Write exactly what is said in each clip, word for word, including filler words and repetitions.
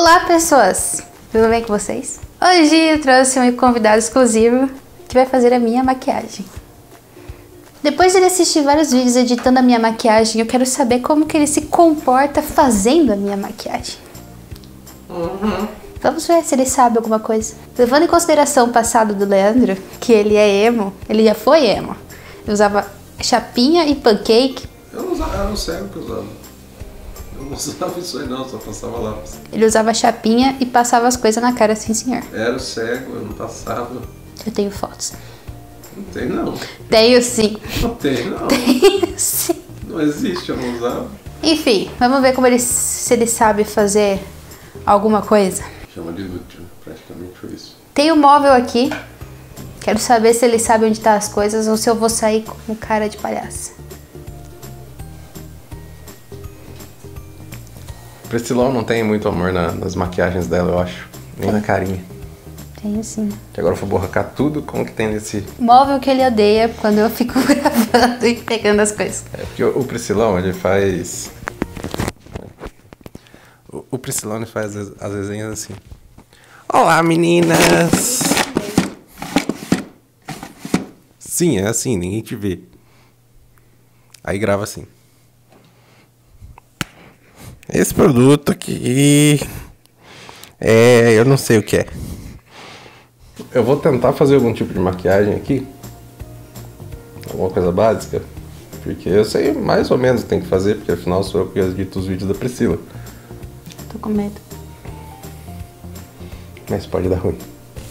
Olá pessoas, tudo bem com vocês? Hoje eu trouxe um convidado exclusivo que vai fazer a minha maquiagem. Depois de ele assistir vários vídeos editando a minha maquiagem, eu quero saber como que ele se comporta fazendo a minha maquiagem. Uhum. Vamos ver se ele sabe alguma coisa. Levando em consideração o passado do Leandro, que ele é emo, ele já foi emo. Ele usava chapinha e pancake. Eu não usava, era um cego que usava. Eu não usava isso aí não, só passava lápis. Ele usava chapinha e passava as coisas na cara, sim senhor. Era o cego, eu não passava. Eu tenho fotos. Não tem não. Tenho sim. Não tem não. Tenho sim. Não existe, eu não usava. Enfim, vamos ver como ele, se ele sabe fazer alguma coisa. Chama de inútil, praticamente foi isso. Tem um móvel aqui. Quero saber se ele sabe onde tá as coisas ou se eu vou sair com cara de palhaça. Priscilão não tem muito amor na, nas maquiagens dela, eu acho. Nem tem. Na carinha. Tenho sim. Que agora eu vou borracar tudo como que tem nesse... Móvel que ele odeia quando eu fico gravando e pegando as coisas. É, porque o, o Priscilão, ele faz... O, o Priscilão, ele faz as, as resenhas assim. Olá, meninas! Sim, é assim, ninguém te vê. Aí grava assim. Esse produto aqui... É... eu não sei o que é. Eu vou tentar fazer algum tipo de maquiagem aqui. Alguma coisa básica. Porque eu sei mais ou menos o que tem que fazer, porque afinal sou eu que edito os vídeos da Priscila. Tô com medo. Mas pode dar ruim.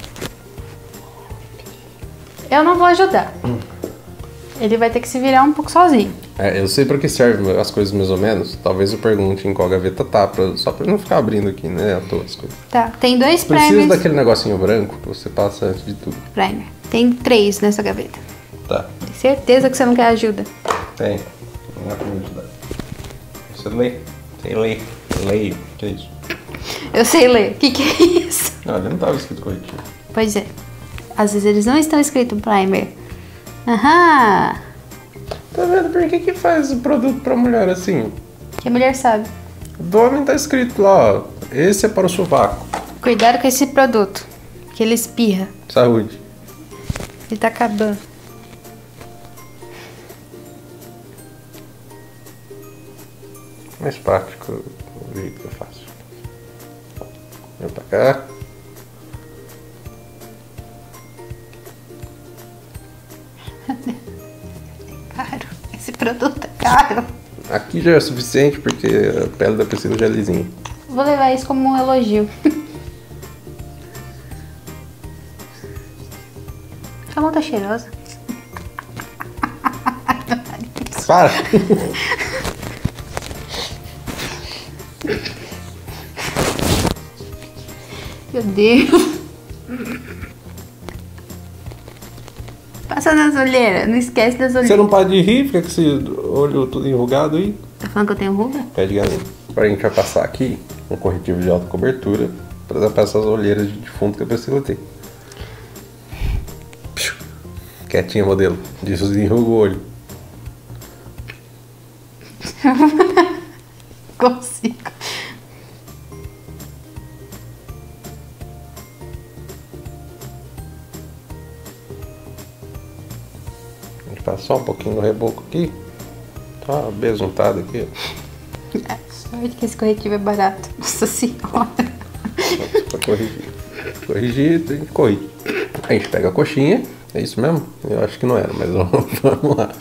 Eu não vou ajudar. Hum. Ele vai ter que se virar um pouco sozinho. É, eu sei pra que servem as coisas mais ou menos. Talvez eu pergunte em qual gaveta tá, pra, só pra não ficar abrindo aqui, né, à toa as coisas. Tá, tem dois primers. Precisa daquele negocinho branco que você passa antes de tudo. Primer. Tem três nessa gaveta. Tá. Tem certeza que você não quer ajuda? Tem. Não dá pra me ajudar. Você lê? Sei ler. Leio. O que é isso? Eu sei ler. O que que é isso? Não, ele não tava escrito corretivo. Pois é. Às vezes eles não estão escritos primer. Aham. Tá vendo? Por que que faz o produto pra mulher assim? Que a mulher sabe. Do homem tá escrito lá, ó. Esse é para o sovaco. Cuidado com esse produto. Que ele espirra. Saúde. Ele tá acabando. Mais prático o jeito que eu faço. Vem pra cá. Caro. Esse produto é caro. Aqui já é suficiente porque a pele da Priscila já é lisinha. Vou levar isso como um elogio. A mão tá cheirosa. Para! Meu Deus. Passa nas olheiras, não esquece das olheiras. Você não para de rir, fica com esse olho tudo enrugado aí. Tá falando que eu tenho ruga? Pé de galinha. Agora a gente vai passar aqui um corretivo de alta cobertura para tapar essas olheiras de fundo que a Priscila tem. Quietinha, modelo. Desenruga o olho. Consigo. A gente passa só um pouquinho no reboco aqui. Tá besuntado aqui. É, sorte que esse corretivo é barato. Nossa senhora. Pra corrigir. Corrigir, a gente corrige. A gente pega a coxinha. É isso mesmo? Eu acho que não era, mas vamos lá.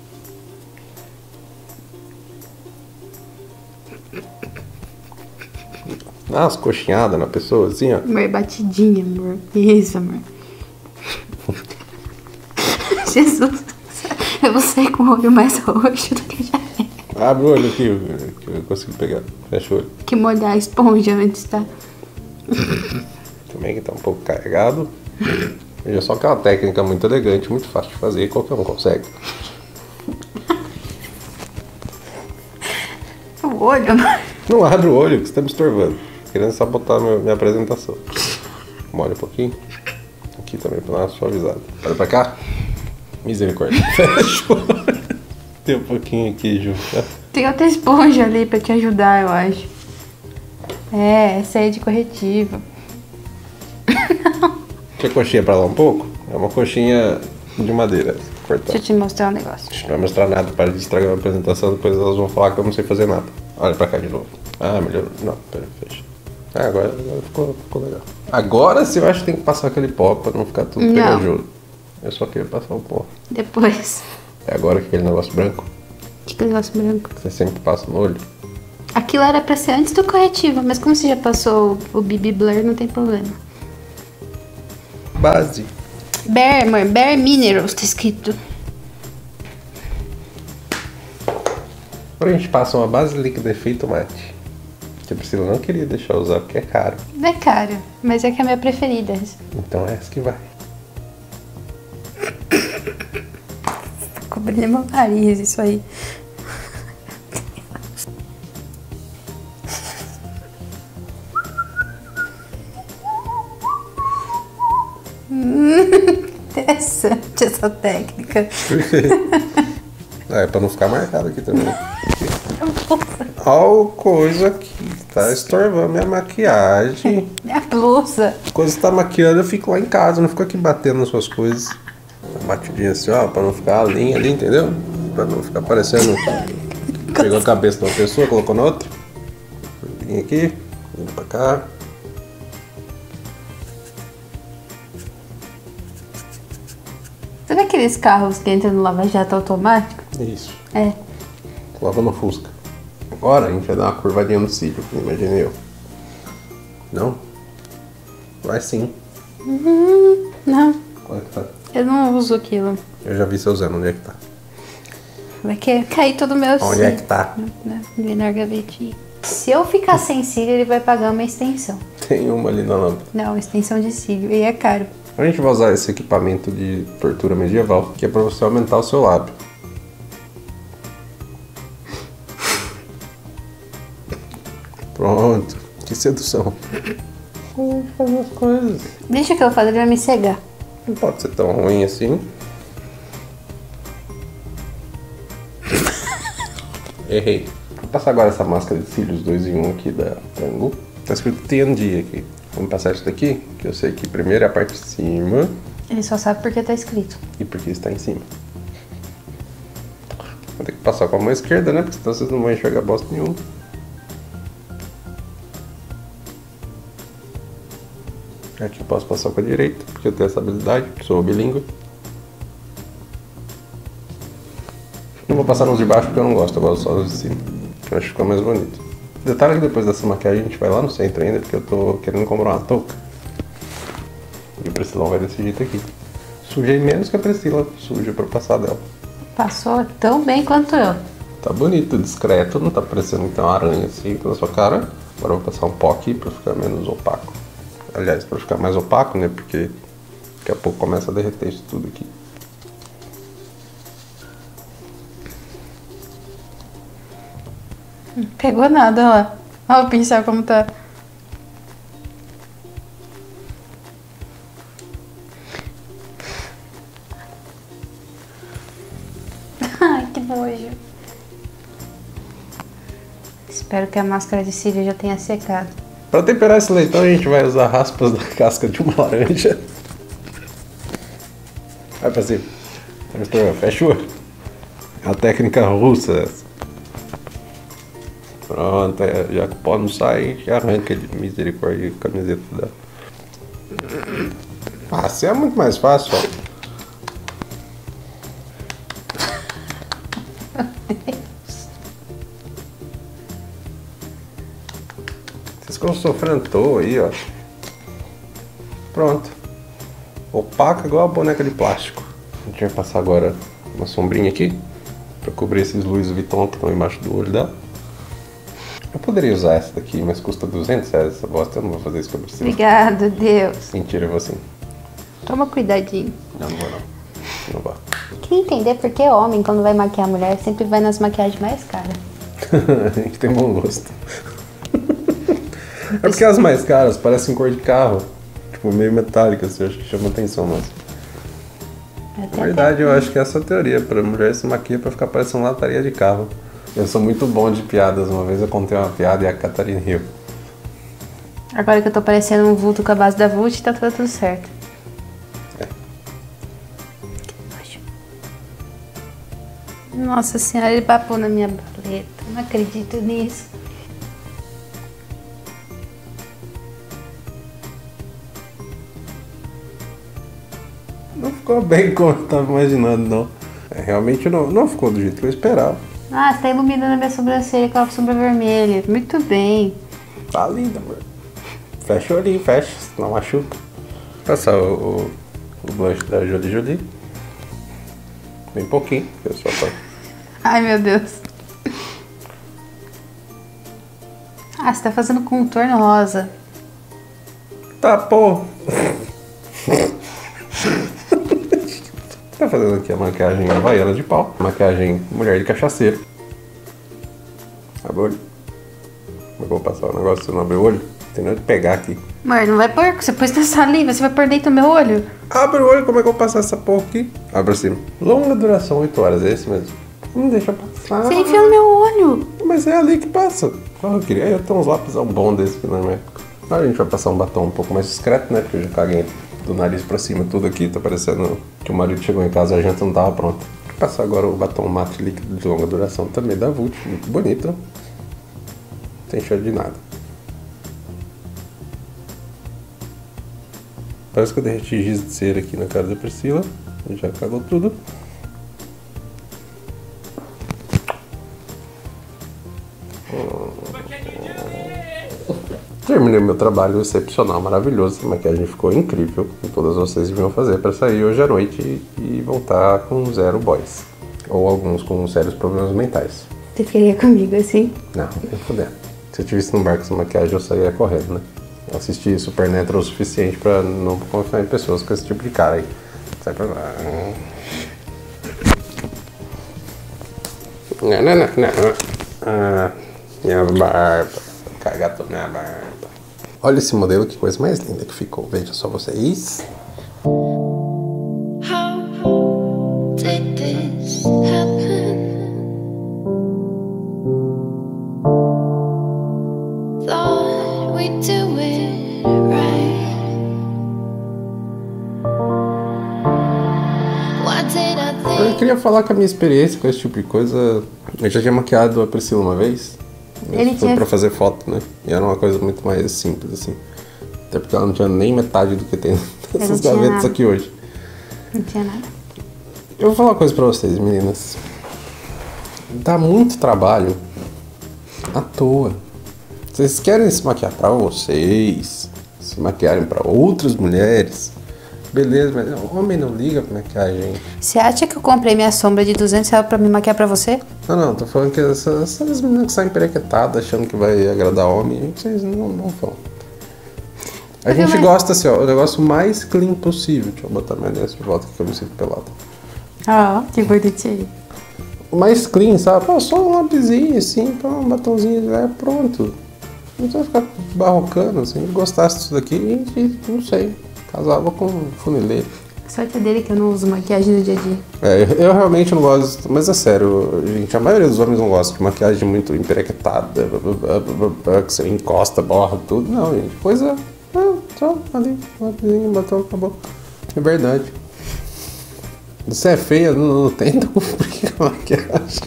Dá umas coxinhadas na pessoa, assim, ó. Amor, batidinha, amor. Isso, amor. Jesus. Eu vou sair com o olho mais roxo do que já é. Abre o olho aqui, que eu consigo pegar. Fecha o olho. Que molhar a esponja antes, tá? Também que tá um pouco carregado. Veja só que é uma técnica muito elegante, muito fácil de fazer, qualquer um consegue. O olho, amor. Não abre o olho, que você tá me estorvando. Querendo sabotar minha, minha apresentação. Molha um pouquinho. Aqui também pra dar uma suavizada. Olha pra cá. Misericórdia. Fecha o olho. Tem um pouquinho aqui, Ju. Tem outra esponja ali pra te ajudar, eu acho. É, essa aí é de corretivo. Quer coxinha pra lá um pouco? É uma coxinha de madeira. Cortar. Deixa eu te mostrar um negócio. Não vai mostrar nada, para de estragar a apresentação, depois elas vão falar que eu não sei fazer nada. Olha pra cá de novo. Ah, melhorou. Não, pera, fecha. Ah, agora, agora ficou, ficou legal. Agora sim eu acho que tem que passar aquele pó pra não ficar tudo Não. pegajoso. Eu só queria passar o pó. Depois. É agora que aquele negócio branco, Que negócio branco. que você sempre passa no olho. Aquilo era pra ser antes do corretivo, mas como você já passou o, o B B Blur, não tem problema. Base. Bare, amor, Bare Minerals, tá escrito. Agora a gente passa uma base líquida efeito mate. Que a Priscila não queria deixar eu usar porque é caro. Não é caro, mas é que é a minha preferida. Então é essa que vai. Tá cobrindo meu nariz, isso aí. Interessante essa técnica. Por quê? Ah, é pra não ficar marcado aqui também. Olha coisa aqui, tá estorvando minha maquiagem. Minha blusa. Quando você tá maquiando, eu fico lá em casa, não fico aqui batendo nas suas coisas. Uma batidinha assim, ó, pra não ficar a linha ali, entendeu? Pra não ficar parecendo. Pegou a cabeça de uma pessoa, colocou na outra. Linha aqui, linha pra cá. Sabe aqueles carros que entram no lava-jato automático? Isso. É. Coloca no Fusca. Agora a gente vai dar uma curvadinha no cílio, imaginei eu. Não? Vai sim. Uhum, não, Qual é que tá? eu não uso aquilo. Eu já vi você usando, onde é que tá? Vai que cair todo o meu Onde é que tá? Né? Ali na gavetinha. Se eu ficar sem cílio, ele vai pagar uma extensão. Tem uma ali na lâmpada. Não, extensão de cílio. E é caro. A gente vai usar esse equipamento de tortura medieval, que é pra você aumentar o seu lábio. Pronto. Que sedução. Vamos fazer as coisas. Deixa que eu faço, ele vai me cegar. Não pode ser tão ruim assim. Errei. Vou passar agora essa máscara de cílios dois em um aqui da Tango. Tá escrito T N D aqui. Vamos passar isso daqui, que eu sei que primeiro é a parte de cima Ele só sabe porque tá escrito. e porque está em cima. Vou ter que passar com a mão esquerda, né? Porque senão vocês não vão enxergar bosta nenhuma. Aqui eu posso passar com a direita, porque eu tenho essa habilidade, sou bilíngue. Não vou passar nos de baixo porque eu não gosto, eu gosto só dos de cima. Eu acho que fica mais bonito. Detalhe que depois dessa maquiagem a gente vai lá no centro ainda, porque eu tô querendo comprar uma touca. E o Priscilão vai desse jeito aqui. Sujei menos que a Priscila suja pra passar dela. Passou tão bem quanto eu. Tá bonito, discreto, não tá parecendo que tem uma aranha assim na sua cara. Agora eu vou passar um pó aqui pra ficar menos opaco. Aliás, pra ficar mais opaco, né? Porque daqui a pouco começa a derreter isso tudo aqui. Não pegou nada, olha lá. Olha o pincel como tá. Ai, que nojo. Espero que a máscara de cílio já tenha secado. Pra temperar esse leitão a gente vai usar raspas da casca de uma laranja. Vai pra cima. Fecha o olho. É a técnica russa essa. Pronto, é, já que o pó não sai, já arranca de misericórdia a camiseta dela. Ah, assim é muito mais fácil, ó. Vocês ficam sofrendo à toa aí, ó. Pronto. Opaca igual a boneca de plástico. A gente vai passar agora uma sombrinha aqui pra cobrir esses Louis Vuitton que estão embaixo do olho dela. Eu poderia usar essa daqui, mas custa duzentos reais essa bosta. Eu não vou fazer isso que eu preciso. Obrigado, Deus. Mentira, eu vou sim. Toma cuidadinho. Não, não vou não. Não vou. Queria entender por que homem, quando vai maquiar a mulher, sempre vai nas maquiagens mais caras. A gente tem bom gosto. É porque as mais caras parecem cor de carro. Tipo, meio metálica, assim, eu acho que chama atenção, mas... Na verdade, eu acho que essa é a teoria. Pra mulher se maquia pra ficar parecendo uma lataria de carro. Eu sou muito bom de piadas. Uma vez eu contei uma piada e a Catarina riu. Agora que eu tô parecendo um vulto com a base da Vult, tá tudo certo. É. Nossa senhora, ele papou na minha baleta. Não acredito nisso. Não ficou bem como eu tava imaginando, não. É, realmente não, não ficou do jeito que eu esperava. Ah, você tá iluminando a minha sobrancelha com a sombra vermelha. Muito bem. Tá linda, amor. Fecha o olhinho, fecha, senão machuca. Passar o, o, o blush da Jolie Jolie. Bem pouquinho, eu só tô... Ai, meu Deus. Ah, você tá fazendo contorno rosa. Tá, pô. Tá fazendo aqui a maquiagem havaiana de pau. Maquiagem mulher de cachaceiro. Abre o olho. Como é que eu vou passar o negócio se eu não abrir o olho? Tem nada de pegar aqui. Amor, não vai pôr, você pôs na saliva, você vai pôr dentro do meu olho. Abre o olho, como é que eu vou passar essa porra aqui? Abre assim. Longa duração, oito horas, é esse mesmo. Não deixa passar. Você enfia no meu olho. Mas é ali que passa. Ah, eu queria eu ter uns lápis bons desse aqui na minha época. Agora a gente vai passar um batom um pouco mais discreto, né? Porque eu já caguei do nariz pra cima, tudo aqui. Tá parecendo que o marido chegou em casa e a janta não tava pronta. Vou passar agora o batom mate líquido de longa duração também da Vult. Muito bonito. Não tem cheiro de nada. Parece que eu derreti giz de cera aqui na cara da Priscila. Já acabou tudo. Terminei meu trabalho excepcional, maravilhoso. A maquiagem ficou incrível. E todas vocês deviam fazer para sair hoje à noite e voltar com zero boys. Ou alguns com sérios problemas mentais. Você ficaria comigo assim? Não, nem fudendo. Se eu tivesse num bar com essa maquiagem, eu sairia correndo, né? Eu assisti Supernatural o suficiente pra não confiar em pessoas com esse tipo de cara aí. Sai pra lá. Não, não, não, não. Ah, minha barba. Cagar toda minha barba. Olha esse modelo, que coisa mais linda que ficou. Veja só vocês. How did this happen? Thought we'd do it right. Why did I Eu think? queria falar que a minha experiência com esse tipo de coisa... Eu já tinha maquiado a Priscila uma vez. Ele Foi tinha- pra fazer foto, né? E era uma coisa muito mais simples, assim. Até porque ela não tinha nem metade do que tem não nessas tinha gavetas nada. aqui hoje. Não tinha nada. Eu vou falar uma coisa pra vocês, meninas. Dá muito trabalho à toa. Vocês querem se maquiar pra vocês, se maquiarem pra outras mulheres, beleza, mas o homem não liga pra maquiagem. Você acha que eu comprei minha sombra de duzentos reais pra me maquiar pra você? Não, não, tô falando que essas, essas meninas que saem perequetadas achando que vai agradar homem, vocês não, não vão. A gente mas- gosta assim, ó, o negócio mais clean possível. Deixa eu botar minha aliança de volta que eu me sinto pelado. Ah, que bonitinho. O mais clean, sabe? Pô, só um lapisinho assim, pô, um batomzinho, já é pronto. Não precisa ficar barrocando, assim. Se gostasse disso daqui, a gente, não sei, casava com um funileiro. A sorte é dele que eu não uso maquiagem no dia a dia. É, eu, eu realmente não gosto, mas é sério, gente, a maioria dos homens não gosta de maquiagem muito emperequetada, que você encosta, borra, tudo. Não, gente, coisa, ah, só ali, um lapisinho, batom, acabou. É verdade. Se é feia, não, não tenta cumprir a maquiagem.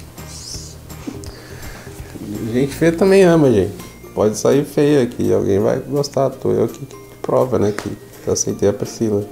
Gente feia também ama, gente. Pode sair feia aqui, alguém vai gostar. Tô eu que, que prova, né? Que aceitei a Priscila.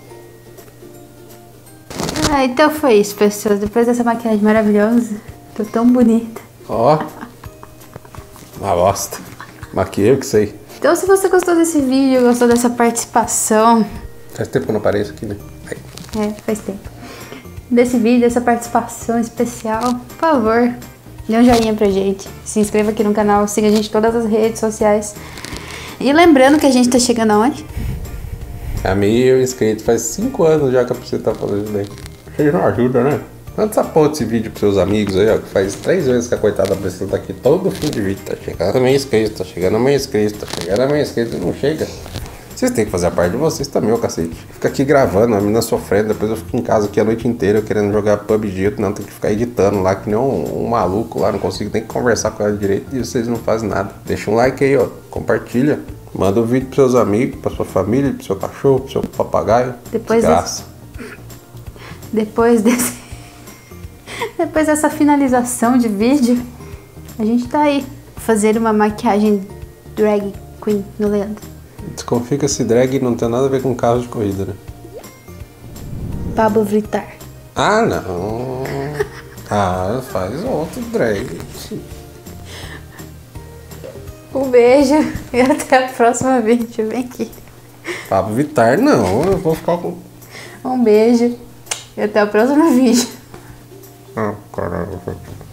Ah, então foi isso, pessoas. Depois dessa maquiagem maravilhosa, tô tão bonita. Ó, uma bosta. Maquiei, eu que sei. Então, se você gostou desse vídeo, gostou dessa participação, Faz tempo que eu não apareço aqui, né? Ai. é, faz tempo, desse vídeo, dessa participação especial, por favor, dê um joinha pra gente, se inscreva aqui no canal, siga a gente em todas as redes sociais. E lembrando que a gente tá chegando aonde? A mil inscritos, faz cinco anos já que a Priscila tá fazendo isso daí. Vocês não ajudam, né? Manda essa porra desse vídeo pros seus amigos aí, ó. Que faz três vezes que a coitada da Priscila tá aqui todo fim de vídeo. Tá chegando a mil inscritos, tá chegando a mil inscritos, tá chegando a mil inscritos, não chega. Vocês têm que fazer a parte de vocês também, ô cacete. Fica aqui gravando, a menina sofrendo, depois eu fico em casa aqui a noite inteira eu querendo jogar P U B G, não, tem que ficar editando lá, que nem um, um maluco lá, não consigo nem conversar com ela direito e vocês não fazem nada. Deixa um like aí, ó, compartilha, Manda o vídeo pros seus amigos, pra sua família, pro seu cachorro, pro seu papagaio. Depois Desgraça. desse... Depois desse... Depois dessa finalização de vídeo, a gente tá aí. Fazer uma maquiagem drag queen no Leandro. Desconfia que esse drag não tem nada a ver com carro de corrida, né? Pablo Vittar. Ah, não. Ah, faz outro drag. Um beijo e até o próximo vídeo. Vem aqui. Pablo Vittar, não. Eu vou ficar com... Um beijo e até o próximo vídeo. Ah, caralho.